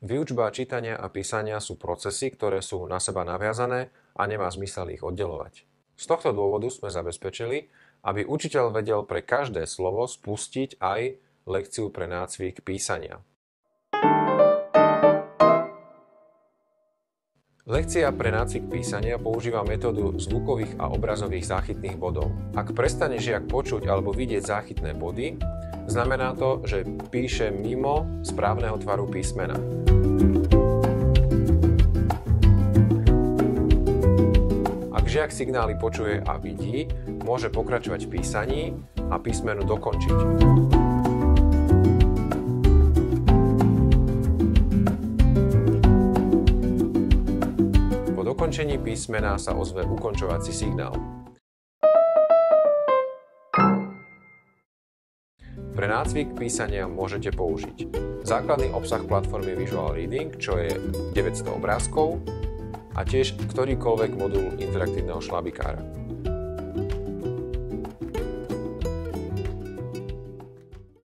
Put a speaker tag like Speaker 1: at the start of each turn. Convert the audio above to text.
Speaker 1: Výučba čítania a písania sú procesy, ktoré sú na seba naviazané a nemá zmysel ich oddelovať. Z tohto dôvodu sme zabezpečili, aby učiteľ vedel pre každé slovo spustiť aj lekciu pre nácvik písania. Lekcia pre nácvik písania používa metódu zvukových a obrazových záchytných bodov. Ak prestane žiak počuť alebo vidieť záchytné body, znamená to, že píše mimo správneho tvaru písmena. Ak žiak signály počuje a vidí, môže pokračovať v písaní a písmenu dokončiť. Po dokončení písmena sa ozve ukončovací signál. Pre nácvik písania môžete použiť základný obsah platformy Visual Reading, čo je 900 obrázkov, a tiež ktorýkoľvek modul interaktívneho šlabikára.